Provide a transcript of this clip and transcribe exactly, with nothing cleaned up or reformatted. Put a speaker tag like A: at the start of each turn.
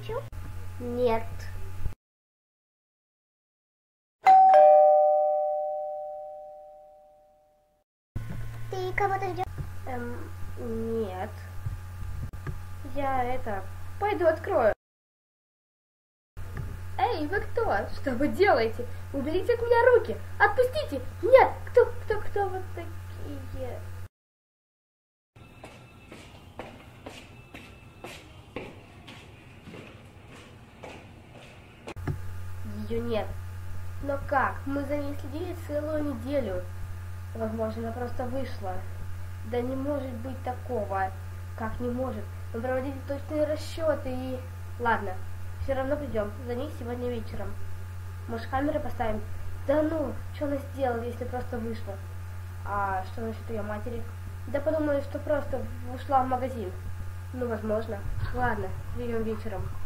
A: включил? Нет. Ты кого-то ждешь?
B: Эм, нет. Я это... Пойду открою. Эй, вы кто? Что вы делаете? Уберите от меня руки! Отпустите! Нет! Кто, кто, кто вы такие? Ее нет. Но как? Мы за ней следили целую неделю. Возможно, она просто вышла. Да не может быть такого. Как не может? Мы проводили точные расчеты и... Ладно, все равно придем за ней сегодня вечером. Может, камеры поставим? Да ну, что она сделала, если просто вышла? А что насчет ее матери? Да подумаю, что просто ушла в магазин. Ну, возможно. Ладно, придем вечером.